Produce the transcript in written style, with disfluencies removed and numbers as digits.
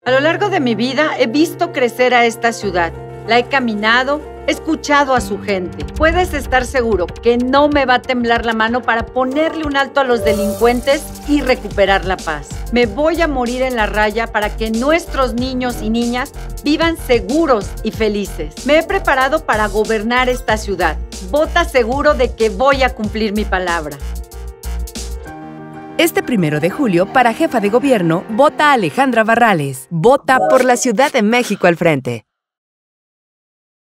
A lo largo de mi vida he visto crecer a esta ciudad. La he caminado, he escuchado a su gente. Puedes estar seguro que no me va a temblar la mano para ponerle un alto a los delincuentes y recuperar la paz. Me voy a morir en la raya para que nuestros niños y niñas vivan seguros y felices. Me he preparado para gobernar esta ciudad. Vota seguro de que voy a cumplir mi palabra. Este 1 de julio, para jefa de gobierno, vota Alejandra Barrales. Vota por la Ciudad de México al frente.